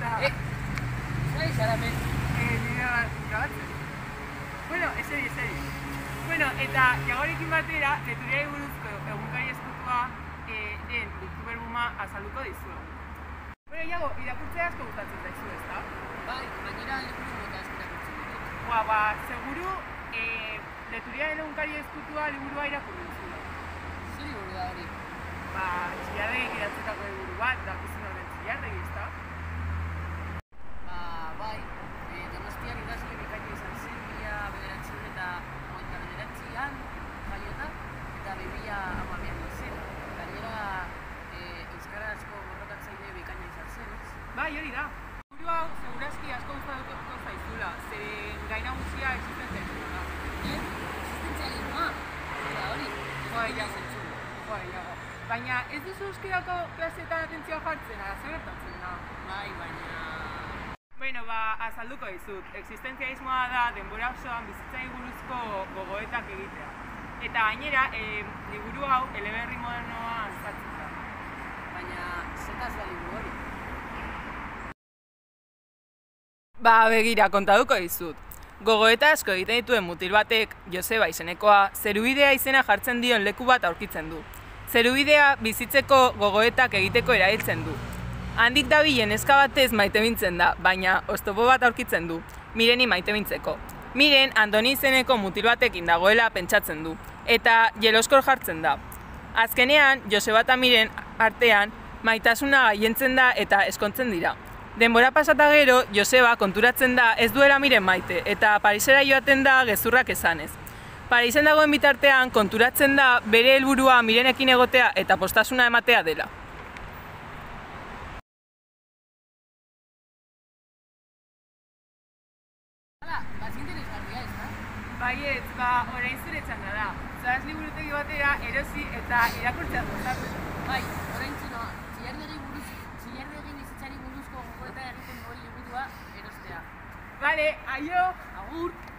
Zai zaramen? Nire grabatzen. Bueno, eseri. Bueno, eta Jagorekin batera, leturiari buruzko egunkari eskutua den youtuber-buma azalduko dizuegu. Bueno, Jago, irakurtzea asko gustatzen zaizu, ezta? Bai, gainera liburu mota asko irakurtzen ditut. Seguru, leturiaren egunkari eskutua liburua irakurri duzula. Zer liburu da hori? Txillardegik idatzitako liburu bat, dakizun horren Txillardegi, ezta? Bai, Donostian idazle bikaina izan zen, 1999an jaiota, eta 2012an zen. Gainera, euskarazko borrokatzaile bikaina izan zen, ez? Bai, hori da. Liburu hau, segurazki asko gustatuko zaizula, zeren gai nagusia existentzialismoa da. Existentzialismoa? Eta hori, Jago. Baina ez duzu euskerako klaseetan atentzioa jartzen, ara zer gertatzen da? Bai, baina... Bueno, azalduko dizut. Existentzialismoa da denbora osoan bizitzari buruzko gogoetak egitea. Eta gainera, liburu hau eleberri modernoan sartzen da. Baina, zetaz da liburu hori? Begira, kontatuko dizut. Gogoeta asko egiten dituen mutil batek, Joseba izenekoa, zerubidea izena jartzen dion leku bat aurkitzen du. Zerubidea bizitzeko gogoetak egiteko erabiltzen du. Handik dabilen neska batez maitemintzen da, baina oztopo bat aurkitzen du, Mireni maitemintzeko. Miren, Andoni izeneko mutil batekin dagoela pentsatzen du, eta jeloskor jartzen da. Azkenean, Joseba eta Miren artean, maitasuna gailentzen da eta eskontzen dira. Denbora pasata gero, Joseba konturatzen da ez duela Miren maite, eta Parisera joaten da gezurrak esanez. Parisen dagoen bitartean, konturatzen da bere helburua Mirenekin egotea eta postasuna ematea dela. Baietz, orain zure txanda da. Zoaz liburutegi batera erosi eta irakurtzea gozatu. Bai, orain txinoa, Txillardegi bizitzari buruzko gogoeta egiten duen liburua erostea. Bale, aio! Agur!